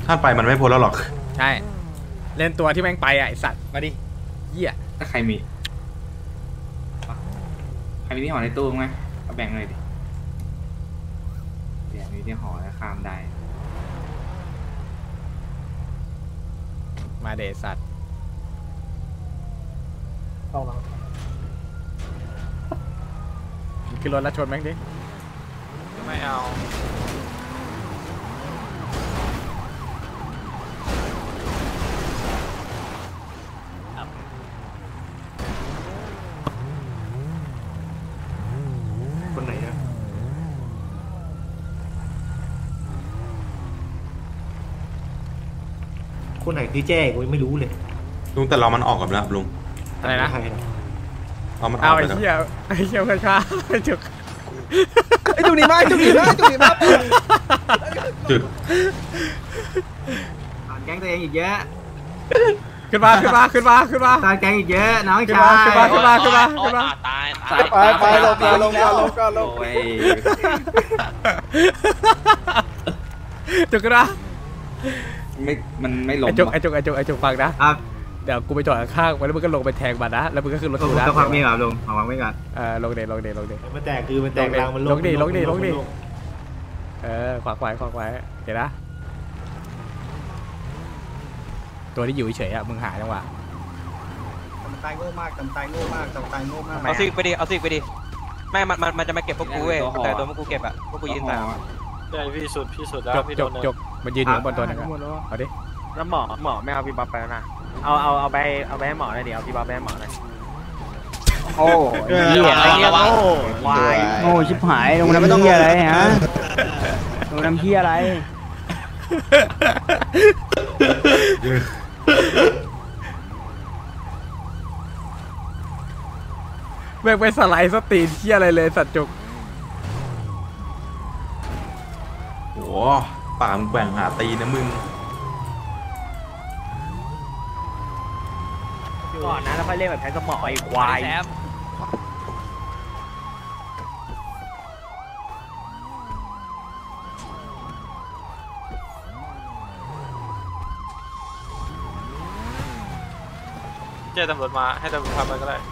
ถ้าไปมันไม่พ้นแล้วหรอกใช่เล่นตัวที่แม่งไปไอสัตว์มาดิเหี้ยถ้าใครมีที่ห่อในตู้ไหมเอาแบ่งเลยดิเดี๋ยวมีที่ห่อแล้วข้ามได้มาเดสัตว์ต้องมาขึ้นรถแล้วชนแม่งดิไม่เอาคนไหนอะคนไหนคือแจ้กูยังไม่รู้เลยลุงแต่เรามันออกกันแล้วลุงอะไรนะเรามันออกเอาไอ้เหี้ยไอ้ช้าไอ้จุกไอ้จุกหนีมาจุกหนีมาจุดผ่านแก๊งตัวเองอีกเยอะขึ้นมาตาแก๊งอีกเยอะน้องชายขึ้นมาตายไปลงก่อนจุกนะมันไม่ลงไอ้จุกฟังนะเดี๋ยวกูไปจอดข้างๆแล้วมึงก็ลงไปแทงมันนะแล้วมึงก็ขึ้นรถกูนะต้องพักมีก่อนลงไม่ก่อนลงเดมันแตกคือมันแตกรังมันลงดิขวาไว้เดี๋ยวนะตัวที่อยู่เฉยๆอ่ะมึงหาจังหวะตายโง่มากเอาซิกไปดิไม่มันจะมาเก็บพวกกูเว้ยแต่ตัวพวกกูเก็บอ่ะพวกกูยืนตามใช่พี่สุดแล้วจกมันยืนอยู่บนตัวนึงเอาดิแล้วหมอไม่เอาพี่บ๊อบไปแล้วนะเอาไปให้หมอเลยดิเอาพี่บ๊อบไปให้หมอเลยโอ้เหี้ยอะไรเนี่ยโง่ชิบหายลงน้ำเหี้ยอะไรฮะลงน้ำเหี้ยอะไรแม่งไปสไลด์สตีนเหี้ยอะไรเลยสัตว์จุกโอ้ปากมึงแกว่งหาตีนะมึงก่อนนะแล้วค่อยเล่นแบบแพ้สมองไอ้ควายเจ้าตำรวจมาให้ตำรวจทำอะไรก็ได้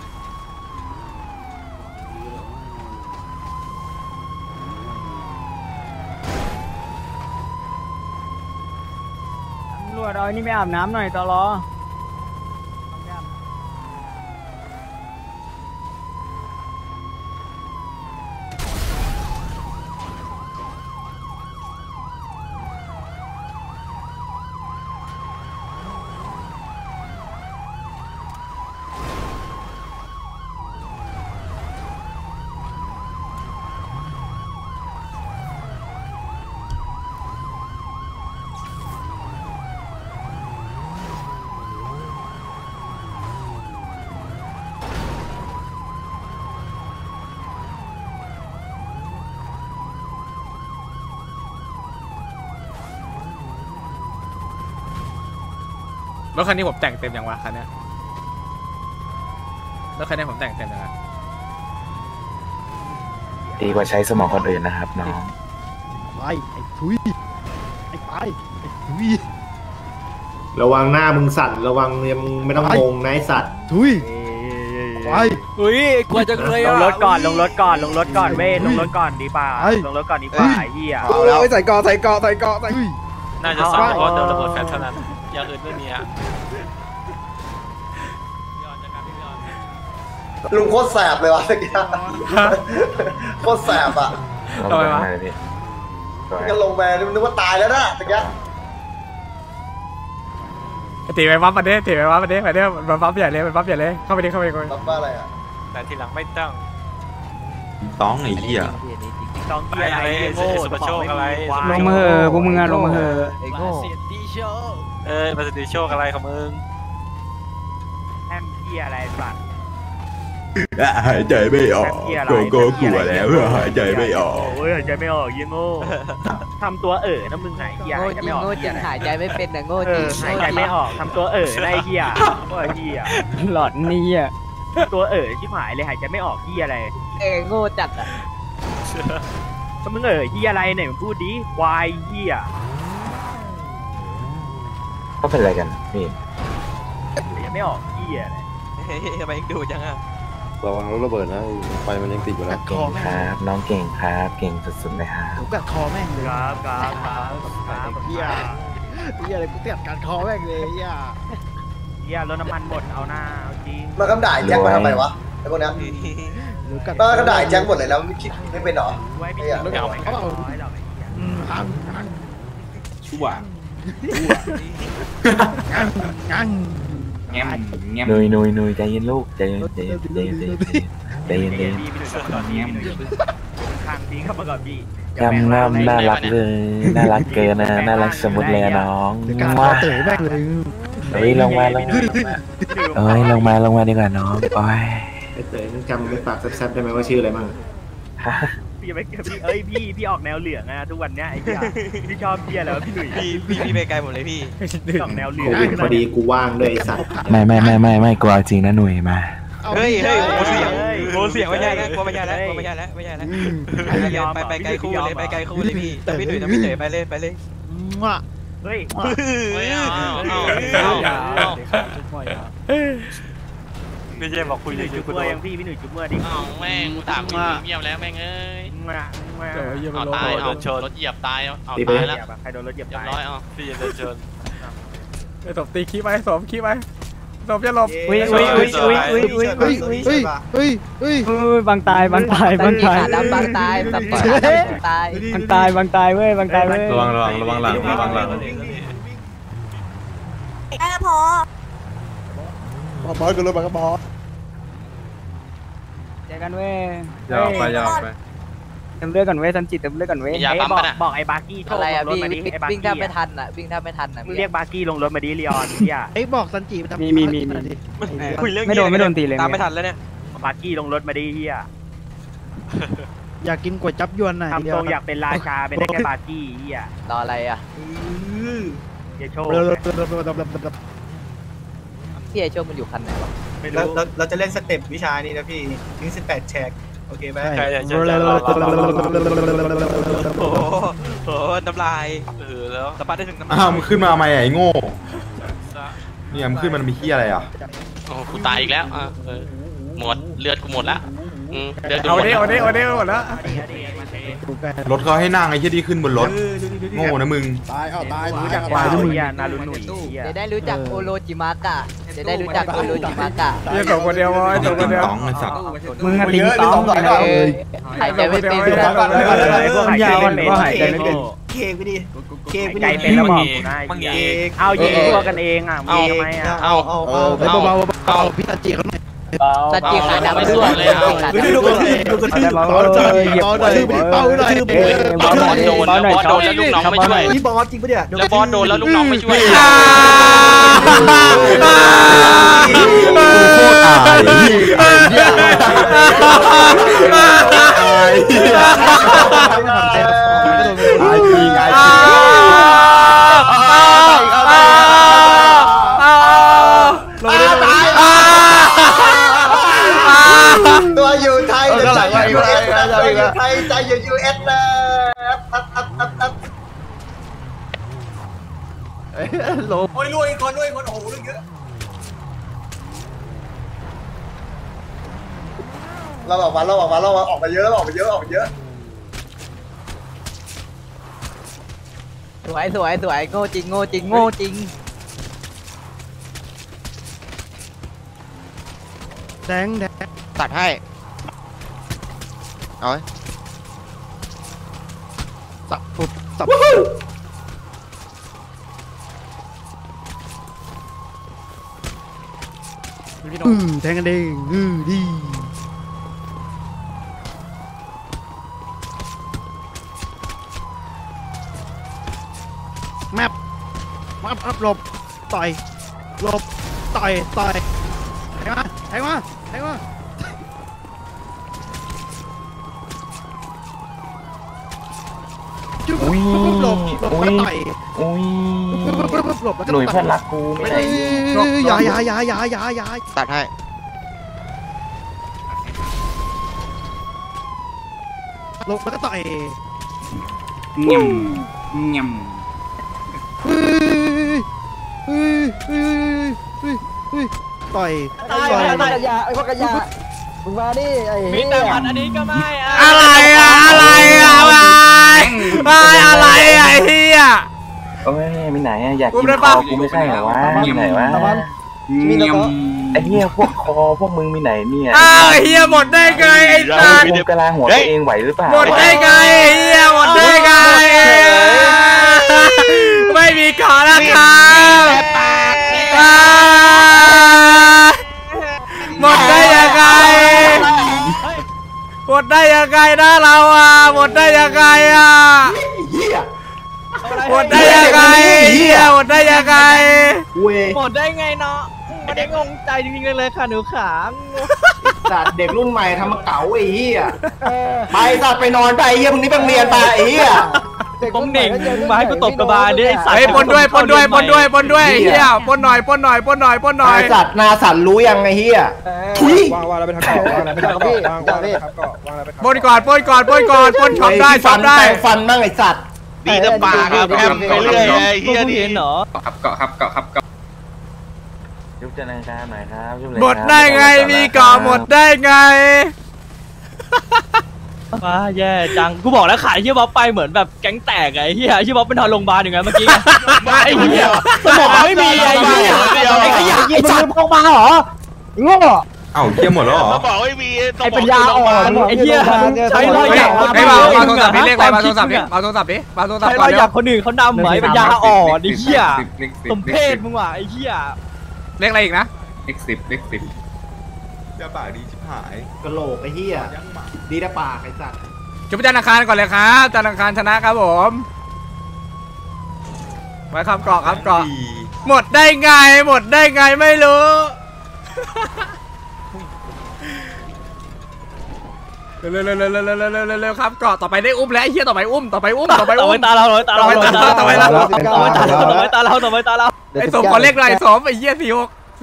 ตำรวจเอานี่ไม่อาบน้ำหน่อยตลอรถคันนี้ผมแต่งเต็มยังวะคันนี้รถคันนี้ผมแต่งเต็มยังไงดีกว่าใช้สมองคนอื่นนะครับน้องไอ้ทุยระวังหน้ามึงสั่นระวังเนี่ยมึงไม่ต้องงงนะไอ้สัตว์ทุยกลัวจังเลยลงรถก่อนเว้ยลงรถก่อนดีป่าลงรถก่อนดีป่าไอ้เหี้ยเอาแล้วใส่เกาะน่าจะสั่งเฉพาะเดินระเบิดแฟนเท่านั้นอย่างอื่นไม่มีอ่ะลุงโคตรแสบเลยวะตะกี้โคตรแสบอ่ะทำไมวะก็ลงไปนึกว่าตายแล้วนะตะกี้ตีไปวับมาเด้มันวับใหญ่เลยเข้าไปดิวับว่าอะไรอ่ะแต่ทีหลังไม่ต้องไอ้เหี้ยต้องอะไรโง่สุภโชคอะไรลงมาเหอะพวกมึงอะลงมาเหอะไอ้โง่มาสติโชคอะไรของมึงแฮมเหี้ยอะไรสัตว์หายใจไม่ออกโกโก้กลัวแล้วหายใจไม่ออกหายใจไม่ออกยี่โง่ทำตัวนะมึงไหนเหี้ยหายใจไม่ออกโง่จริงหายใจไม่เป็นนะโง่จริงหายใจไม่ออกทำตัวได้เหี้ยเหี้ยหลอดนี่อ่ะตัวชิบหายเลยหายใจไม่ออกเหี้ยอะไรโง่จัดอ่ะถ้ามึงเหี้ยอะไรเนี่ยมึงพูดดิควายเหี้ยก็เป็นอะไรกันพี่ยังไม่ออกเหี้ยเลยเฮ้ยทำไมดูจังอ่ะระวังรถระเบิดนะไฟมันยังติดอยู่นะเก่งครับน้องเก่งครับเก่งสุดๆเลยครับกูกัดคอแม่งเลยครับเหี้ยอะไรกูกัดการคอแม่งเลยเหี้ยรถน้ำมันหมดเอาหน้าเอาจริงมันก็ด่าแจ็คมาทำไมวะไอ้พวกเนี้ยก็ด่าแจ็คหมดเลยแล้วไม่คิดไม่เป็นหรอไว้พี่ไอ้รถอะเขาเอาชั่วงังแง้มแง้มนุยใจเย็นลูกใจเย็นใจเย็นใจเย็นใจเย็นใจเย็นแง้มข้างพี่เข้ามาก่อนพี่กำน้ำน่ารักเลยน่ารักเกินนะน่ารักสมุดเลยน้องการว้าเตะแม่งเลยเฮ้ยลงมาลงมาดีกว่าน้องโอ้ยไอ้เต๋อมึงจำเป็นปากแซ่บๆได้ไหมว่าชื่ออะไรมั่งพี่ไม่พี่เอ้ยพี่ออกแนวเหลืองอะทุกวันเนี้ยไอ้เหี้ยพี่ชอบเหี้ยแล้วพี่หนุ่ยพี่ไปไกลหมดเลยพี่ออกแนวเหลืโคองวิดพอดีกูว่างด้วยไอ้สัตว์ไม่กลัวจริงนะหนุ่ยมาเฮ้ยโมเสียงไม่ใช่แล้วไม่ใช่แล้วไม่ใช่แล้วไปไกลคู่เลยไปไกลคู่เลยพี่แต่พี่หนุ่ยต้องพี่เฉยไปเลยเฮ้ยไม่ใช่บอกคุยพี่หนุ่ยจุ๊บเมื่อยังพี่หนุ่ยจุ๊บเมื่อดิแม่งถามมึงเงียบแล้วแม่งเอ้ยเดี๋ยวเยี่ยมเอาลงตายเอารถเหยียบตายเอาตายแล้วใครโดนรถเหยียบเรียบตายร้อยเอาพี่จะชนไอ้ตบตีขี้ไปสมขี้ไปสมจะหลบบางตายบางตายสปอร์ตตายบางตายเว้ยบางตายเว้ยระวังหลังระวังหลังแค่พอพอกันเลยมาก็พอเจอกันเว้ยยาวไปเติมเลือดก่อนเว้ยสันจิตเติมเลือดก่อนเว้ยยาปั๊มปะน่ะบอกไอ้บาร์กี้โทรอะไรลอะงรถพี่มาดิไอ้บาร์วิ่งกี้แทบไม่ทันอะวิ่งแทบไม่ทันอะมึงเรียกบาร์กี้ลงรถมาดิลีออนพี่อะไอ้บอกสันจิมีคุยเรื่องไม่โดนตีเลยตามไม่ทันแล้วเนี่ยบาร์กี้ลงรถมาดิเฮียอยากกินก๋วยจับยวนหน่อยทำทรงอยากเป็นราชาเป็นได้แค่บาร์กี้เฮียรออะไรอะเฮียโชว์พี่ไอโชคมันอยู่คันไหนวะไม่รู้เราจะเล่นสเต็ปวิชานี้นะพี่ทิ้ง18แฉกโอเคไหมใช่โอ้โหน้ำลายแล้วสปาได้ถึงน้ำอ้าวมึงขึ้นมาไหมไอ้โง่เนี่ยมึงขึ้นมันมีขี้อะไรอ่ะโอ้กูตายอีกแล้วหมดเลือดกูหมดละเลือดกูเอาหมดดิเอาดิเอาดิหมดแล้วรถเขาให้นั่งไอ้ที่ดีขึ้นบนรถโง่นะมึงรู้จักวาลุยนารุหนุ่ยเฮียจะได้รู้จักโอโรจิมากะจะได้รู้จักโอโรจิมากะเยี่ยสองคนเดียววะสองคนเดียวต้องไอ้สัตว์มึงอะติงต้องหายใจไม่เป็นพวกหายใจไม่เป็นหายใจไม่เป็นเค้กไปดิเค้กไปใจดิเป็นแล้วบอกกูนะเอายิงตัวกันเองอ่ะมึงทำไมอ่ะเอาพี่สันจิเขาหน่อยสันจิขาดำไปด้วยดูกันที่เบาหน่อยเบาหน่อยบอลโดนแล้วลูกน้องไม่ช่วยพี่บอสจริงปะเนี่ยแล้วบอลโดนแล้วลูกน้องไม่ช่วยโคตรอายตัวอยู่ไทยใจอยู่ US ตัวอยู่ไทยใจอยู่ US นะโอ้ยรวยคนโอ้โหเรื่องเยอะเราออกมาออกมาเยอะสวยโง่จริงแดงตัดให้เอาสับแทงกันเองดีแมปหลบต่อยหลบต่อยแทงมาจุ๊บหลบต่อยหลบแล้วก็หนุ่ยเพื่อนรักกูไม่ใช่อย่าตัดให้หลบแล้วก็ต่อยเงียบเฮ้ยต่อยตายกระยาไอ้พวกกระยามึงมาดิไอ้มีแต่พันอันนี้ก็ไม่อะไรอะอะไรอะอะไรไอ้เหี้ยโอ้ยมีไหนอยากกูกินได้คปะอกูไม่ใช่เหรอวะมีไหนวะเงียบไอ้เหี้ยพวกคอพวกมึงมีไหนเนี่ยอ้าวไอ้เหี้ยหมดได้ไงไอ้สัตว์มึงกระลาหัวตัวเองไหวหรือเปล่าหมดได้ไงไอ้เหี้ยหมดได้ไงไม่มีขอแล้วครับหมดได้ยังไงหมดได้ยังไงนะเราอ่ะหมดได้ยังไงอ่ะหมดได้ยังไงเหี้ยหมดได้ยังไงหมดได้ไงเนาะไม่ได้งงใจจริงๆเลยค่ะหนูขาสัตว์เด็กรุ่นใหม่ทำมาเก๋าไอ้เหี้ยไปสัตว์ไปนอนไปไอ้เหี้ยมึงนี้ไปเรียนไปไอ้เหี้ยผมเน่งมาให้กูตบกระบาลดิไอ้สัตว์เฮ้ยปนด้วยเฮียปนหน่อยไอ้สัตว์นาสัตว์รู้ยังไงเหี้ยทุยวางอะไรเป็นทางเก่าวางอะไรเป็นทางเก่าวางอะไรเป็นทางเก่าวางอะไรเป็นทางปนก่อนปนช็อปได้ฟันบ้างไอ้สัตว์ดีแต่ปากครับแอมไปเรื่อยไอ้เฮียนี่เห็นเหรอครับเกาะครับเกาะครับเกาะยุบเจริญการหน่อยครับยุบเลยหมดได้ไงมีก่อหมดได้ไงว้าแย่จังกูบอกแล้วขายเฮียบ๊อบไปเหมือนแบบแก๊งแตกไอ้เฮียเฮียบ๊อบเป็นนอนโรงพยาบาลอย่างเงี้ยเมื่อกี้ไอ้เฮียสมองไม่มีไอ้เฮียไอ้ขยะไอ้สัตว์พกมาเหรอโง่เอ้าเหี้ยหมดแล้วเหรอบอกไม่มีไอ้ปัญญาอ่อนไอ้เฮียใช้รอยหยักไม่มาโทรศัพท์นี่เลขอะไรมาโทรศัพท์นี่มาโทรศัพท์ดิมาโทรศัพใช้ท์รก่ออน ยหเดี๋ยัยวกคนอื่นเขานำไหมปัญญาอ่อนไอ้เฮียสมเพศมึงว่ะไอ้เฮียเลขอะไรอีกนะเลข10 จะปากดีชิบหายกระโหลกไอ้เหี้ยดีแต่ปากไอ้สัตว์จุดประจันทร์อังคารก่อนเลยครับจันทร์อังคารชนะครับผมไว้ครับเกาะครับเกาะหมดได้ไงไม่รู้เร็วครับเกาะต่อไปได้อุ้มแล้วไอ้เหี้ยต่อไปอุ้มต่อไปอุ้มต่อไปตาเราต่อไปตาเราไอ้สมขอเลขหน่อยสมไอ้เหี้ย46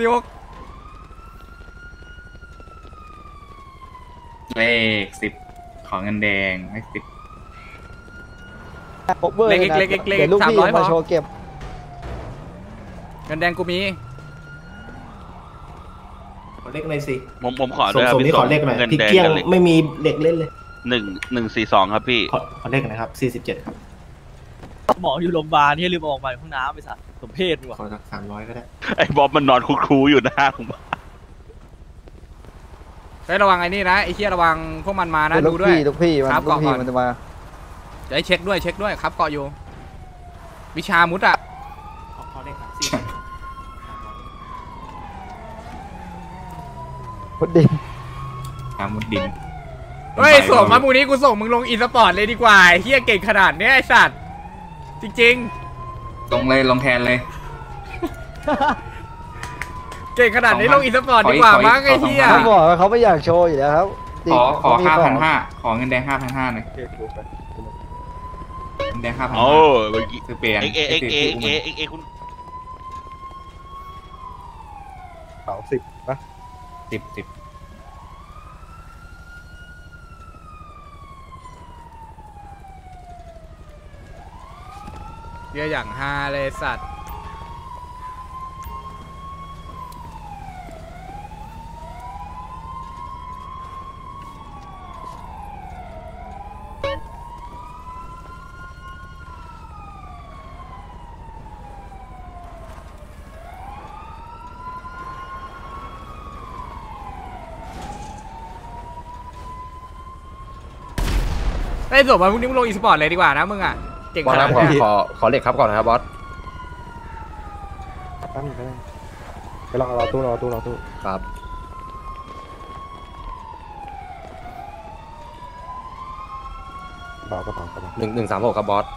เลข10ของเงินแดงเลข10 เล็ก300พอโชว์เก็บเงินแดงกูมีขอเลขหน่อยสิผมขอสด้วยครับมนี่ขอเลขหน่อยพี่เกี้ยงไม่มีเด็กเล่นเลย 142ครับพี่ขอเลขนะครับ47ครับหมออยู่โรงพยาบาลที่ลืมออกมาห้องน้ำไปสัตว์สมเพศมึงว่ะขอสัก300ก็ได้ไอ้บ๊อบมันนอนคูๆอยู่หน้าผมเฮ้ยระวังไอ้นี่นะไอ้เหี้ยระวังพวกมันมานะดูด้วยลูกพี่ครับมันจะมาเดี๋ยวเช็คด้วยครับเกาะอยู่วิชามุดอ่ะขอเลขครับพุดดิ้งมุดดินเฮ้ยส่งมาพรุ่งนี้กูส่งมึงลงอีสปอร์ตเลยดีกว่าเฮียเก่งขนาดเนี้ยไอสัตว์จริงลงแทนเลยๆเก่งขนาดนี้ลงอีสปอร์ตดีกว่ามั้งไอเฮียเขาบอกว่าเขาไม่อยากโชว์อยู่แล้วครับขอ5,500ขอเงินแดง 5,500หน่อยเงินแดง 5,500 โอ้เมื่อกี้คือเปลี่ยนเอคุณ 10ป่ะ 10 เยอะอย่างฮาเลยสัตว์ไอ้ส่งมาพรุ่งนี้มึงลงอีสปอร์ตเลยดีกว่านะมึงอ่ะเก่งขนาดนี้ขอเหล็กครับก่อนนะครับบอสแป๊บนึงไปลองรอตู้ครับกระเป๋า 136ครับบอส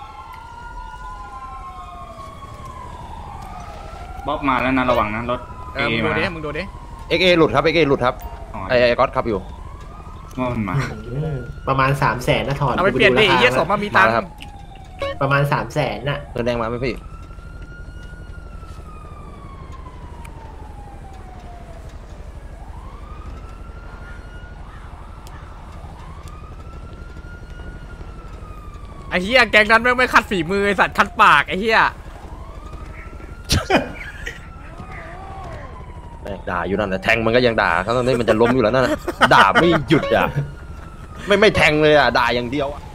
บ๊อบมาแล้วนะระวังนะรถมึงดูดิ XA หลุดครับ XA หลุดครับไอ้ก๊อตครับอยู่ว่ามันมาประมาณ300,000นะถอนเอาไปเปลี่ยนดิเฮียส่งมามีตังค์ประมาณ300,000น่ะเงินแดงมาไหมพี่ไอ้เฮียแก๊งนั้นไม่คัดฝีมือไอสัตว์คัดปากไอ้เฮียด่าอยู่นั่นแหละแทงมันก็ยังด่าทั้งที่มันจะล้มอยู่แล้วนั่นน่ะด่าไม่หยุดอ่ะไม่แทงเลยอ่ะด่าอย่างเดียวอ่ะ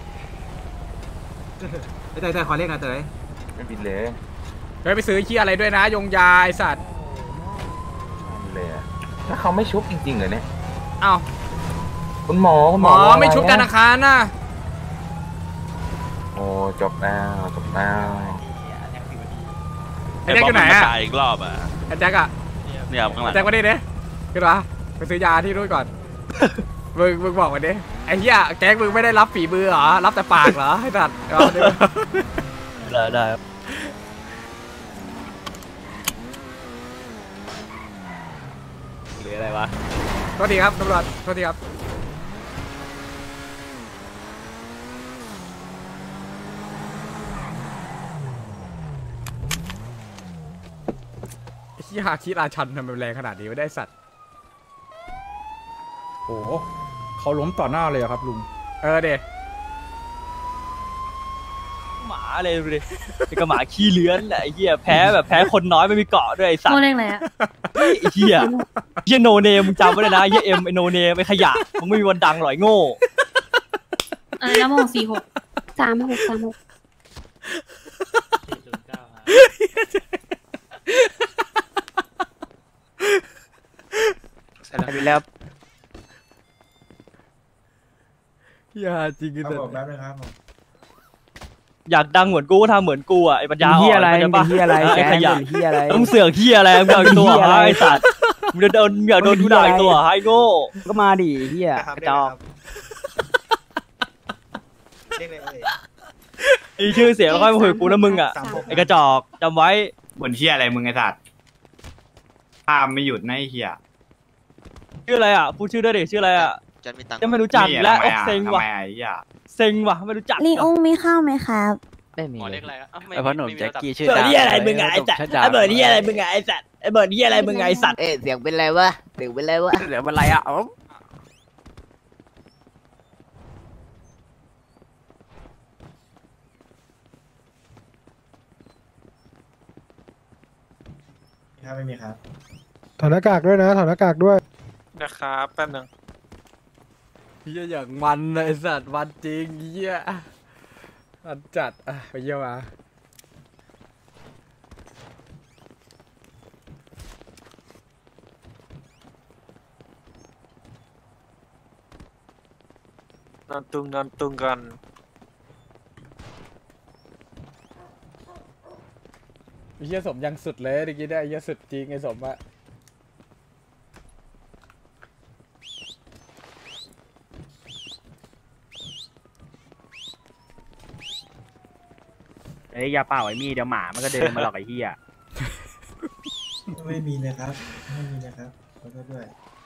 เตยขอเรียกนะเตยไม่บินเลยเฮ้ยไปซื้อขี้อะไรด้วยนะยงยาไอสัตว์เลยถ้าเขาไม่ชุบจริงๆเหรอเนี่ยอ้าวคุณหมอไม่ชุบธนาคารนะโอ้จบแล้วไอ้แจ็คอยู่ไหนอะอีกรอบอ่ะไอ้แจ็คอะเนี่ยข้างหลังแจ็คมาดิเนี่ยขึ้นมาไปซื้อยาที่นู่นก่อน มึงบอกมาดิไอ้เหี้ยแก๊งมึงไม่ได้รับฝีมือเหรอรับแต่ปากเหรอไอ้สัตว์ได้ หรืออะไรวะโทษทีครับตำรวจโทษทีครับที่หาคิดราชันทำไมแรงขนาดนี้ไม่ได้สัตว์โอ้เขาล้มต่อหน้าเลยครับลุงเดหมาเลยดูดิเป็นกระหมาขี้เลื้อนแหละไอ้เหี้ยแพ้แบบแพ้คนน้อยไม่มีเกาะด้วยไอ้สัตว์โมเล่นอะไรอะไอ้เหี้ยโนเนมมึงจำไว้เลยนะเหี้ยเอ็มไอโนเนมไอขยะมึงไม่มีวันดังหรอกไอ้โง่อะไรนะโม46 36 ไปแล้วอย่าจริงกันเลยอยากดังเหมือนกูก็ทำเหมือนกูอ่ะไอ้ปัญญาอ่อนเหี้ยอะไรมันจะเหี้ยอะไรไอ้ขยะเหี้ยอะไรต้องเสือกเหี้ยอะไรมึงเอาอีกตัวไอ้สัตว์มึงจะโดนอยากโดนกูด่าอีกตัวไอ้โง่ก็มาดิเหี้ยกระจอกอีชื่อเสียงแล้วค่อยมาคุยกับกูนะมึงอ่ะไอ้กระจอกจำไว้บนเฮียอะไรมึงไอ้สัตว์ภาพไม่หยุดนะไอ้เฮียชื่ออะไรอ่ะพูดชื่อด้วยดิชื่ออะไรอ่ะยังไม่รู้จักและเซ็งว่ะเซ็งว่ะไม่รู้จักลิงอุ้งมีข้าวไหมครับไม่มีหมอเรียกอะไรอ่ะไอ้พ่อหนุ่มแจ็คกี้ชื่อเบิร์ดเหี้ยอะไรมึงไงไอ้สัตว์ไอ้เบิร์ดเหี้ยอะไรมึงไงไอ้สัตว์ไอ้เบิร์ดเหี้ยอะไรมึงไงไอ้สัตว์เสียงเป็นไรวะเสียงเป็นไรวะเหลืออะไรอ่ะไม่มีครับถอดหน้ากากด้วยนะถอดหน้ากากด้วยนะครับแป๊บนึงเหี้ยอย่างมันเลยไอ้สัตว์มันจริงเหี้ยมันจัดไปเยี่ยมมานอนตุงกันไอ้เหี้ยสมยังสุดเลยเมื่อกี้ได้ไอ้เหี้ยสุดจริงไอ้สมอะอย่าเป่าไอ้มีเดี๋ยวหมามันก็เดินมาหลอกไอ้เหี้ยไม่มีเลยครับไม่มีนะครับขอโทษด้วย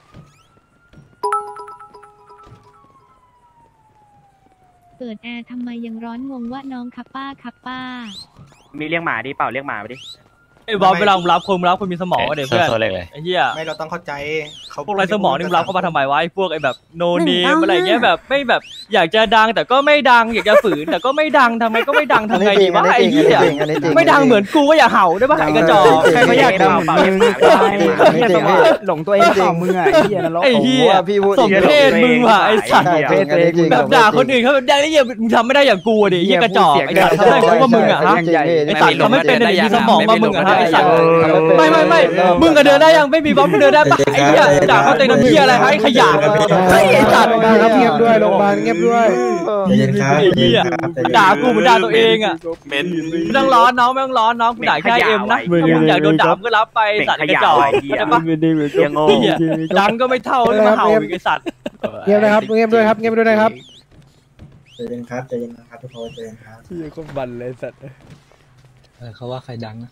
เปิดแอร์ทำไมยังร้อนงงว่าน้องครับป้ามีเลี้ยงหมาดิเปล่าเลี้ยงหมาไปดิไอ้บอลเวลามึงรับคนมีสมองเดี๋ยวเพื่อนไอ้เหี้ยไม่เราต้องเข้าใจเขาพวกไรสมองนี่มึงรับเข้ามาทำไมวะไอ้พวกไอ้แบบโนเนมอะไรเงี้ยแบบไม่แบบอยากจะดังแต่ก็ไม่ดังอยากจะฝืนแต่ก็ไม่ดังทำไมก็ไม่ดังทำไงดีวะไอ้เหี้ยไม่ดังเหมือนกูก็อย่าเห่าได้ป่ะไอ้กระจอกใครไม่อยากดังเหมือนมึงหลงตัวเองเปล่ามึงอ่ะไอ้เหี้ยนรกไอ้เหี้ยสมเพศมึงว่ะไอ้สัตว์แบบด่าคนอื่นเขาแบบได้ยังมึงทำไม่ได้อย่างกูดิไอ้กระจอกไอ้สัตว์ทำได้เพราะว่ามึงอ่ะฮะไอ้สัตว์ทำไม่เป็นในมีสมองมามึงอ่ะฮะไอ้สัตว์ไม่มึงก็เดินได้ยังไม่มีบอสมึงเดินได้ปะไอ้เหี้ยด่าเขาเต็มน้ำเหี้ยอะไรไอ้ขยะไอ้สัตว์เงียบด้วยโรงพยาบาลเงียบด้วยไอ้เหี้ยด่ากูเหมือนด่าตัวเองอ่ะไม่ต้องร้อนน้องไม่ต้องร้อนน้องกูด่าแค่เอ็มนะถ้ามึงอยากโดนด่าก็รับไปสัตว์กระจอกใช่ปะดังก็ไม่เท่ามาเห่าอีกไอ้สัตว์เงียบนะครับเงียบด้วยครับเงียบด้วยนะครับใจเย็นครับใจเย็นนะครับทุกคนใจเย็นครับที่ก็บันเลยสัตว์เขาว่าใครดังนะ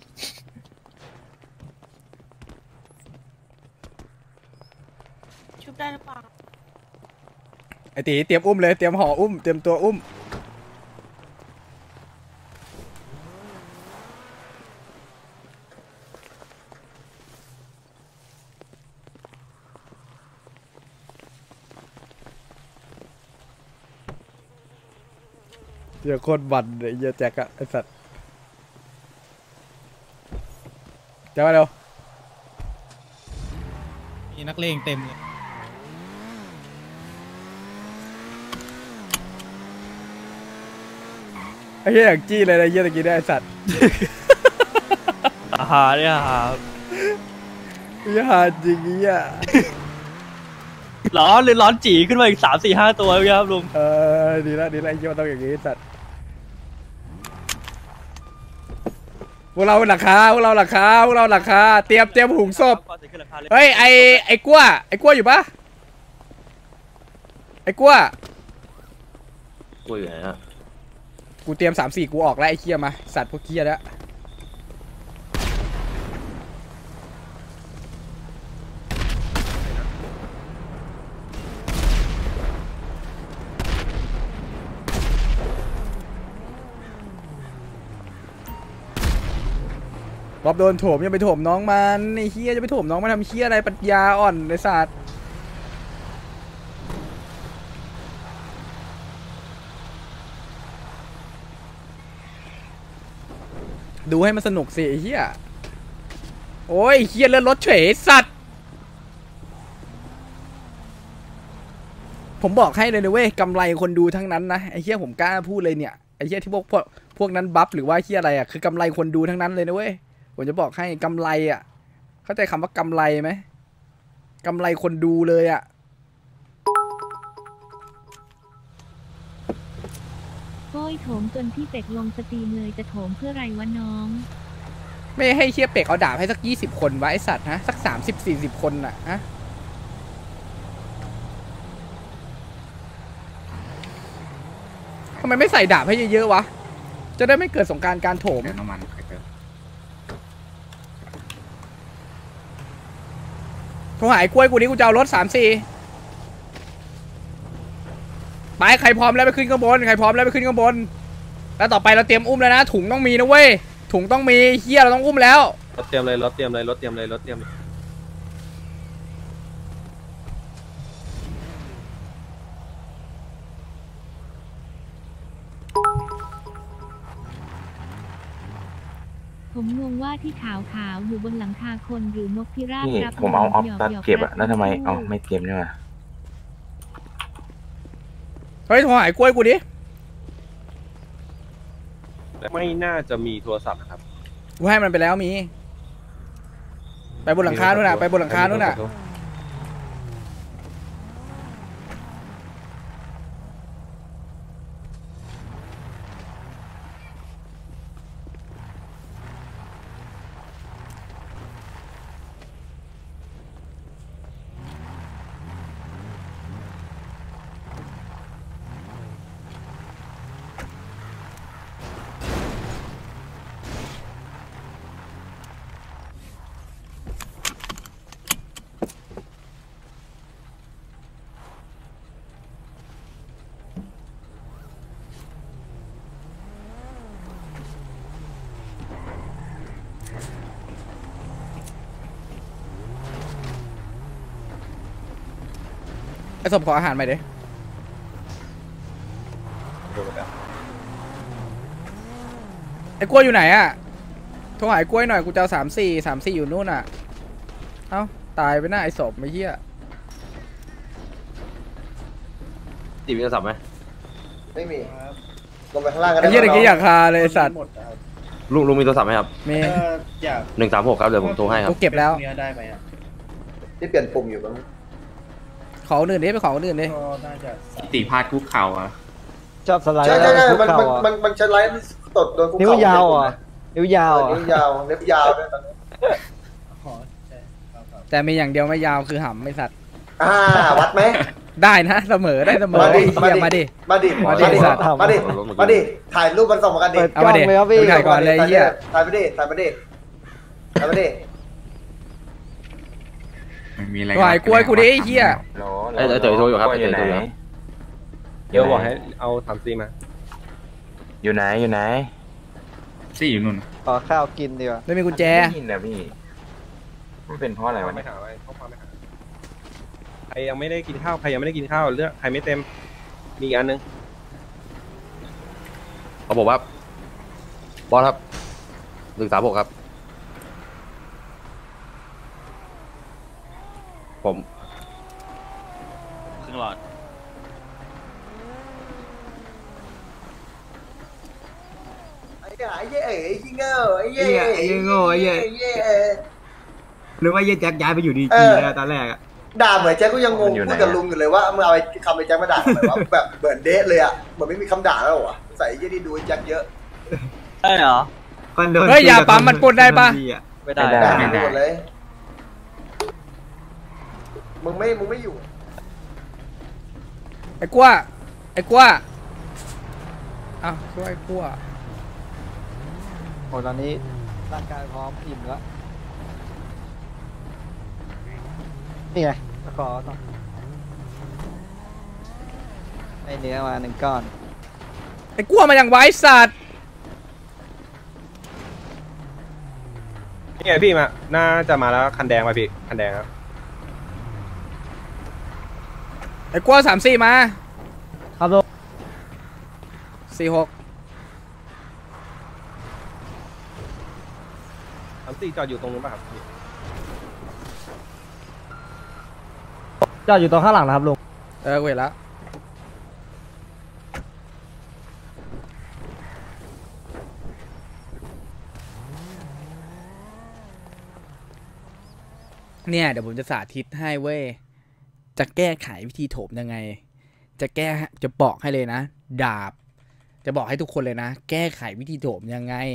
ชุบได้หรือเปล่าไอ้ตีเตรียมอุ้มเลยเตรียมห่ออุ้มเตรียมตัวอุ้มเดี๋ยวโคตรบันไอ้เหี้ยแจ็คอะไอ้สัตว์จะมาเร็วนี่นักเลงเต็มเลยไอ้เหี้ยอย่างจี้เลยนะไอ้เหี้ยตะกี้ได้ไอ้สัตว์หาเนี่ยหาเหี้ยหาจริงเหี้ยร้อนเลยร้อนจีขึ้นมาอีก3-4-5 ตัวครับลุงดีละไอ้เหี้ยมันต้องอย่างงี้ไอ้สัตว์พวกเราหลักคาเตรียมหุงศพเฮ้ยไอ้กล้วยอยู่ปะไอ้กล้วยกูอยู่ไหนฮะกูเตรียม3-4กูออกแล้วไอ้เคียมาสัตว์พวกเคียแล้วบ๊อบโดนโถมยังไปโถมน้องมันไอ้เคียจะไปโถมน้องมันทำเคียอะไรปัญญาอ่อนไอ้สัตว์ดูให้มันสนุกสิไอ้เหี้ยโอ้ยเหี้ยเลื่อนรถเฉยสัตว์ผมบอกให้เลยนะเว้ยกำไรคนดูทั้งนั้นนะไอ้เหี้ยผมกล้าพูดเลยเนี่ยไอ้เหี้ยที่พวกนั้นบัฟหรือว่าเหี้ยอะไรอ่ะคือกำไรคนดูทั้งนั้นเลยนะเว้ยผมจะบอกให้กำไรอ่ะเข้าใจคำว่ากำไรไหมกำไรคนดูเลยอ่ะโก้ยโถมจนพี่เป็กลงสตรีมเลยจะโถมเพื่อไรวะน้องไม่ให้เชี่ยเป็กเอาดาบให้สัก20 คนวะไอสัตว์ฮะสัก30-40 คนน่ะฮะทำไมไม่ใส่ดาบให้เยอะๆวะจะได้ไม่เกิดสงครามการโถมโทรหายกล้วยกูนี้กูจะเอารถ3-4ไปใครพร้อมแล้วไปขึ้นข้างบนแล้วต่อไปเราเตรียมอุ้มแล้วนะถุงต้องมีนะเว้ยถุงต้องมีเฮียเราต้องอุ้มแล้วรถเตรียมเลยผมงงว่าที่ขาวอยู่บนหลังคาคนหรือนกพิราบครับผมเอาออฟตัดเก็บอะแล้วทำไมเอาไม่เก็บเนี่ยมาเฮ้ยโทรหายกล้วยกูดิไม่น่าจะมีโทรศัพท์นะครับกูให้มันไปแล้วมีไปบนหลังคานู่นน่ะไอ้ศพขออาหารใหม่ดิไอ้กล้วยอยู่ไหนอะโทรหาไอ้กล้วยหน่อยกูจะเอา3-4อยู่นู่นอะเอ้าตายไปหน้าไอ้ศพไม่เหี้ยมีโทรศัพท์ไหมไม่มีลงไปข้างล่างกันไอ้เหี้ยตะกี้อยากคาเลยไอ้สัตว์ลุงมีโทรศัพท์ไหมครับมี 136ครับเดี๋ยวผมโทรให้ครับกูเก็บแล้วได้ไหมอ่ะที่เปลี่ยนปุ่มอยู่บ้างขออื่นดิไปขออื่นดิตีพาดคุกเข่าอ่ะชอบสไลด์ใช่มันจะไลด์ตดโดนคุกเข่านิ้วยาวอ่ะนิ้วยาวด้วยตอนนี้แต่มีอย่างเดียวไม่ยาวคือหำไม่สัตว์วัดไหมได้นะเสมอมาดิถ่ายรูปมันส่งมากันดิเอามาดิถ่ายก่อนเลยเหี้ยถ่ายไปดิไม่มีอะไรถ่ายกล้วยกูดิเหี้ยเต๋อโทรอยู่ครับเต๋อโทรอยู่เดี๋ยวบอกให้เอา3-4มาอยู่ไหนซี่อยู่นู่นขอข้าวกินดีกว่าไม่มีกุญแจนี่นะพี่มันเป็นเพราะอะไรวะไม่หาอะไรใครยังไม่ได้กินข้าวเรื่องใครไม่เต็มมีอันนึงเขาบอกว่าบอสครับ136ครับผมครึ่งหลอดไอ้เหี้ยไอ้เหี้ยไอ้เหี้ยโง่ไอ้เหี้ยไอ้เหี้ยโง่ไอ้เหี้ย หรือว่าเหี้ยแจ็คย้ายไปอยู่ดีจีแล้วตอนแรกอะด่าเหมือนแจ็คก็ยังงงพูดกับลุงอยู่เลยว่ามึงเอาไอ้คำไอ้แจ็คมาด่าทำไมวะแบบเหมือนเดะเลยอ่ะเหมือนไม่มีคำด่าแล้วเหรอใส่ไอ้เหี้ยนี่ดูไอ้แจ็คเยอะได้เหรอเฮ้ยอย่าปั๊มมันปนได้ปะไม่ได้ด่าหมดเลยมึงไม่อยู่ไอ้กล้วยอ้าวช่วยไอ้กล้วยโอ้ตอนนี้ร่างกายพร้อมอิ่มแล้วนี่ไงขอต่อไอเนื้อมา1 ก้อนไอ้กล้วยมาอย่างไว้สัตว์นี่ไงพี่มาน่าจะมาแล้วคันแดงมาพี่คันแดงครับไอ้กล้วย34มาครับลุง 46 34จอดอยู่ตรงนู้นป่ะครับพี่จอดอยู่ตรงข้างหลังนะครับลุงกูเห็นแล้วเนี่ยเดี๋ยวผมจะสาธิตให้เว้ยจะแก้ไขวิธีโถมยังไงจะบอกให้เลยนะดาบจะบอกให้ทุกคนเลยนะแก้ไขวิธีโถมยังไง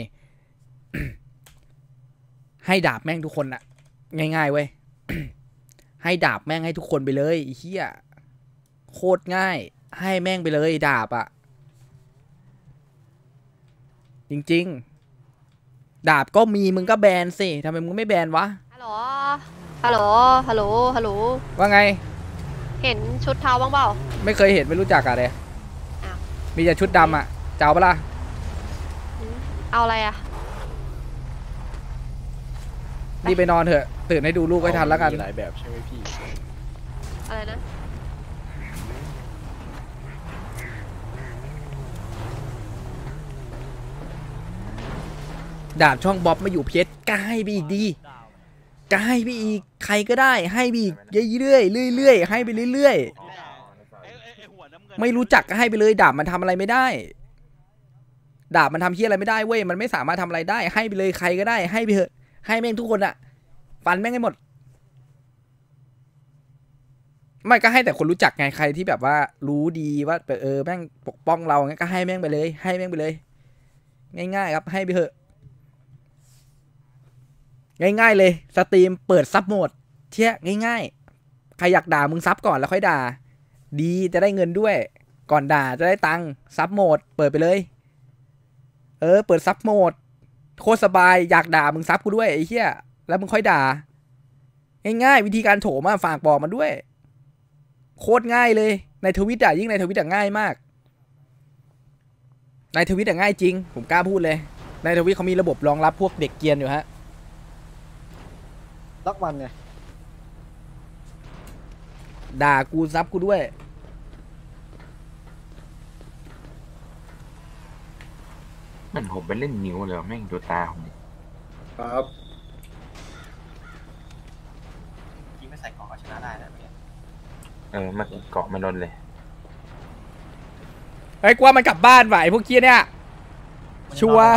ให้ดาบแม่งทุกคนอะง่ายๆเว้ย ให้ดาบแม่งให้ทุกคนไปเลยไอ้เหี้ยโคตรง่ายให้แม่งไปเลยดาบอะจริงๆดาบก็มีมึงก็แบนสิทำไมมึงไม่แบนวะฮัลโหลฮัลโหลฮัลโหลฮัลโหลว่าไงเห็นชุดเทาบ้างเปล่าไม่เคยเห็นไม่รู้จักอะเลยมีแต่ชุดดำอะเจ้าปะล่ะเอาอะไรอะนี่ไปนอนเถอะตื่นให้ดูลูกให้ทันแล้วกันมีหลายแบบใช่ไหมพี่อะไรนะดาบช่องบ๊อบมาอยู่เพชรก็ให้ไปอีกดีก็ให้ไปอีกใครก็ได้ให้ไปอีกเรื่อยๆเรื่อยๆให้ไปเรื่อยๆไม่รู้จักก็ให้ไปเลยดาบมันทำอะไรไม่ได้ดาบมันทำเหี้ยอะไรไม่ได้เว้ยมันไม่สามารถทำอะไรได้ให้ไปเลยใครก็ได้ให้ไปเถอะให้แม่งทุกคนอะฟันแม่งให้หมดไม่ก็ให้แต่คนรู้จักไงใครที่แบบว่ารู้ดีว่าแม่งปกป้องเรางั้นก็ให้แม่งไปเลยให้แม่งไปเลยง่ายๆครับให้ไปเถอะง่ายๆเลยสตรีมเปิดซับโหมดเชี่ยง่ายๆใครอยากด่ามึงซับก่อนแล้วค่อยด่าดีจะได้เงินด้วยก่อนด่าจะได้ตังค์ซับโหมดเปิดไปเลยเปิดซับโหมดโคตรสบายอยากด่ามึงซับกูด้วยไอ้เหี้ยแล้วมึงค่อยด่าง่ายๆวิธีการโถมาฝากบอกมันด้วยโคตรง่ายเลยในทวิตยิ่งในทวิตง่ายมากในทวิตง่ายจริงผมกล้าพูดเลยในทวิตเขามีระบบรองรับพวกเด็กเกรียนอยู่ฮะล็อกวันไงด่ากูซับกูด้วยมันผมไปเล่นนิ้วเลยแม่งดูตาผมครับยิงไม่ใส่เกาะก็ชนะได้นะมันเกาะไม่ลดเลยไอ้กว่ามันกลับบ้านว่ะไอ้พวกเกี้ยเนี่ยชัวร์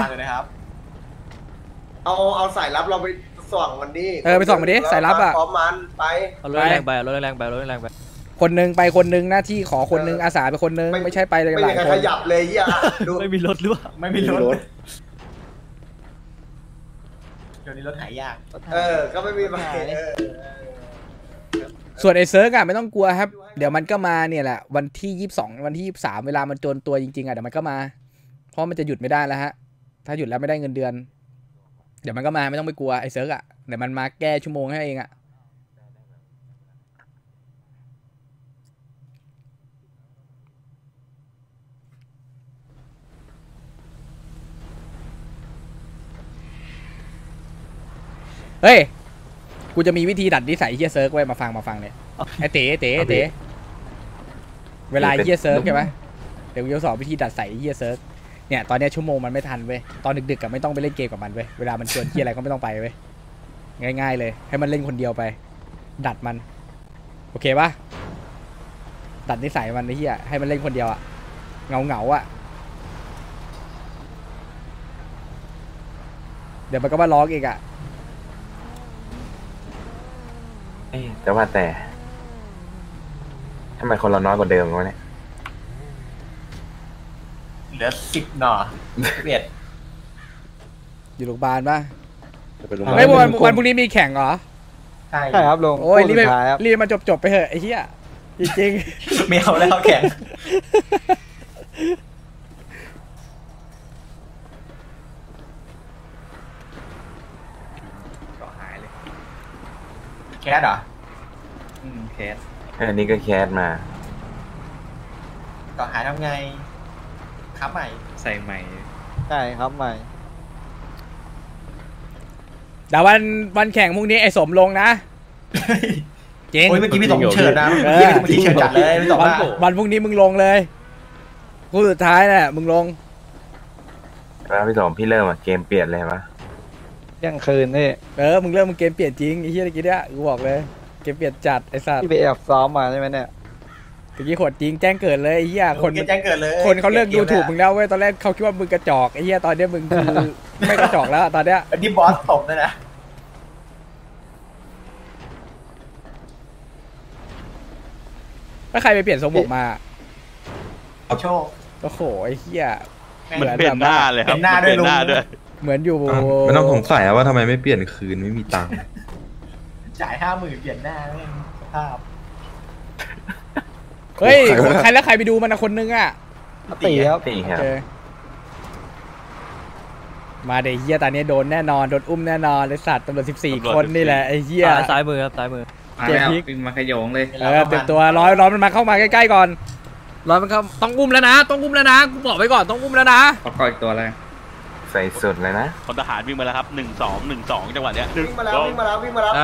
เอาสายลับเราไปส่องมันดิไปส่องมันดิสายลับอะพร้อมมันไปเอารถแรงไปรถแรงไปรถแรงไปคนนึงไปคนนึงหน้าที่ขอคนนึงอาสาไปคนนึงไม่ใช่ไปเลยหลายคนไม่มีใครขยับเลยเหี้ยดูไม่มีรถหรือเปล่าไม่มีรถเดี๋ยวนี้รถหายยากก็ไม่มีไปส่วนไอ้เซิร์กอะไม่ต้องกลัวครับเดี๋ยวมันก็มาเนี่ยแหละวันที่22วันที่23เวลามันโจรตัวจริงๆอะเดี๋ยวมันก็มาเพราะมันจะหยุดไม่ได้แล้วฮะถ้าหยุดแล้วไม่ได้เงินเดือนเดี๋ยวมันก็มาไม่ต้องไปกลัวไอ้เซิร์กอะเดี๋ยวมันมาแก้ชั่วโมงให้เองอะเฮ้ยกูจะมีวิธีดัดนิสัยเฮียเซิร์กไว้มาฟังเนี่ยไอ้เต๋เวลาเฮียเซิร์กใช่ไหมเดี๋ยวกูจะสอนวิธีดัดใส่เฮียเซิร์กเนี่ยตอนนี้ชั่วโมงมันไม่ทันเว้ยตอนดึกๆก็ไม่ต้องไปเล่นเกมกับมันเว้ยเวลามันชวนเฮียอะไรก็ไม่ต้องไปเว้ยง่ายๆเลยให้มันเล่นคนเดียวไปดัดมันโอเคปะตัดนิสัยมันไอ้เหี้ยให้มันเล่นคนเดียวอะเงาอะเดี๋ยวมันก็มาร้องอีกอะจะว่าแต่ทำไมคนเราน้อยกว่าเดิมวะเนี่ยเหลือ10หน่อเบียดอยู่โรงพยาบาลปะไม่วันพรุ่งนี้มีแข่งเหรอใช่ครับลุงโอ้ยรีบมาจบไปเถอะไอ้เหี้ยจริงๆไม่เอาแล้วแข่งก็หายเลยแคสเหรอแคสอันนี้ก็แคสมาก็หายทำไงครับใหม่ใส่ใหม่ใช่ครับใหม่แต่วันแข่งพรุ่งนี้ไอ้สมลงนะจริงโอ้ยเมื่อกี้พี่สมเฉิดนะเมื่อกี้เฉิดจัดเลยพี่สมวันพรุ่งนี้มึงลงเลยคู่สุดท้ายน่ะมึงลงแล้วพี่สมพี่เริ่มเกมเปลี่ยนเลยปะเที่ยงคืนนี่มึงเริ่มมึงเกมเปลี่ยนจริงไอ้เหี้ยเมื่อกี้เนี่ยกูบอกเลยเกมเปลี่ยนจัดไอ้สัตว์ที่ไปแอบซ้อมมาใช่ไหมเนี่ยเมื่อกี้โหดจริงแจ้งเกิดเลยไอ้เหี้ยคนแจ้งเกิดเลยคนเขาเลิกดูถูกมึงแล้วเว้ยตอนแรกเขาคิดว่ามึงกระจอกไอ้เหี้ยตอนนี้มึงคือไม่กระจอกแล้วตอนเนี้ยอันนี้บอสตบเลยนะถ้าใครไปเปลี่ยนทรงผมมาเอาโชคโอ้โหไอ้เหี้ยมันเปลี่ยนหน้าเลยครับเปลี่ยนหน้าด้วยลุงเหมือนอยู่ไม่ต้องสงสัยว่าทำไมไม่เปลี่ยนคืนไม่มีตังค์จ่าย50,000เปลี่ยนหน้าไม่สภาพเฮ้ยใครแล้วใครไปดูมันนะคนนึงอ่ะตีครับมาเดี๋ยวเหี้ยตอนนี้โดนแน่นอนโดนอุ้มแน่นอนเลยสัตว์ตำรวจ14 คนนี่แหละไอ้เหี้ยซ้ายมือครับซ้ายมือเจ็บพลิกมาขยงเลยเต็มตัวร้อยมันมาเข้ามาใกล้ๆก่อนร้อยมันเข้าต้องอุ้มแล้วนะต้องอุ้มแล้วนะกูบอกไว้ก่อนต้องอุ้มแล้วนะขออีกตัวอะไรใส่สุดเลยนะพลทหารวิ่งมาแล้วครับ1-2จังหวะเนี้ยวิ่งมาแล้ว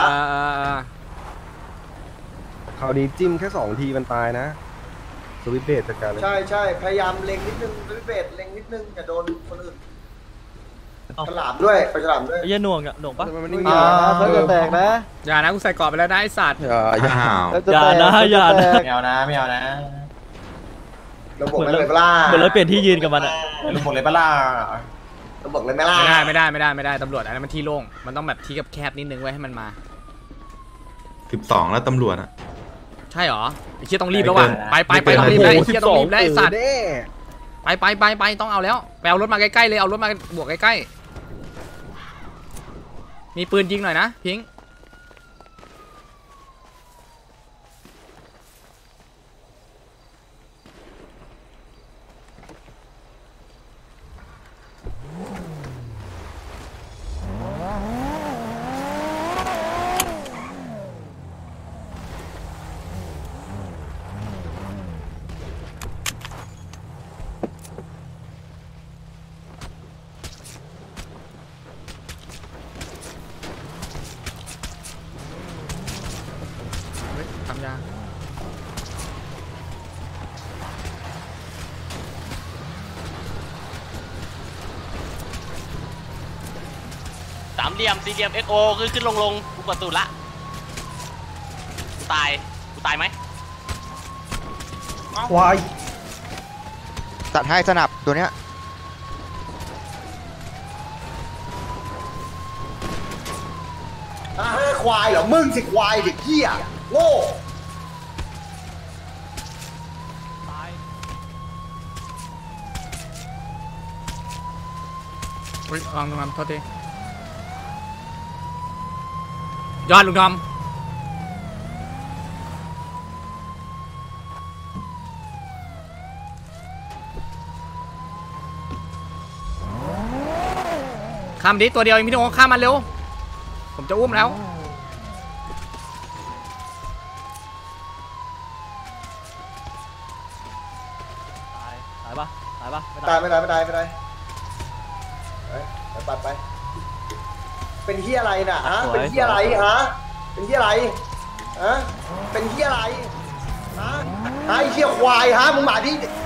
เขาดีจิ้มแค่2 ทีมันตายนะสวิตเบสจัดการเลยใช่พยายามเล็งนิดนึงสวิตเบสเล็งนิดนึงอย่าโดนคนอื่นฉลามด้วยไปฉลามด้วยอย่าหน่วงปะเขาจะแตกนะอย่านะกูใส่กรอบไปแล้วนะไอ้สัตว์อย่านะไม่เอานะเราบอกเลยเปล่าเหมือนเราเปลี่ยนที่ยืนกับมันอะเราบอกเลยเปล่าเราบอกเลยไม่ล่าไม่ได้ตำรวจอันนั้นมันที่โล่งมันต้องแบบที่แคบนิดนึงไว้ให้มันมา 12แล้วตำรวจอะใช่หรอไอ้เชี่ยต้องรีบแล้วว่ะไปต้องรีบแล้วไอ้เชี่ยต้องรีบแล้วไอ้สัตว์ไปต้องเอาแล้วไปเอารถมาใกล้ๆเลยเอารถมาบวกใกล้ๆมีปืนยิงหน่อยนะพิงทำยาสามเหลี่ยมสี่เหลี่ยม XO ขึ้นลงกูกดตูดละกูตายไหมควายตัดให้สนับตัวเนี้ยควายเหรอมึงสิควายเด็กเหี้ยโง่ลองดูครับโทษทียอดลุงทอมข้ามดิตัวเดียวเองพี่โน้ข้ามมันเร็วผมจะอุ้มแล้วตายปะไม่ตายปัดไปเป็นเหี้ยอะไรน่ะฮะเป็นเหี้ยอะไรฮะเป็นเหี้ยอะไรฮะเป็นเหี้ยอะไรฮะไอ้เหี้ยควายฮะมึงมาดิ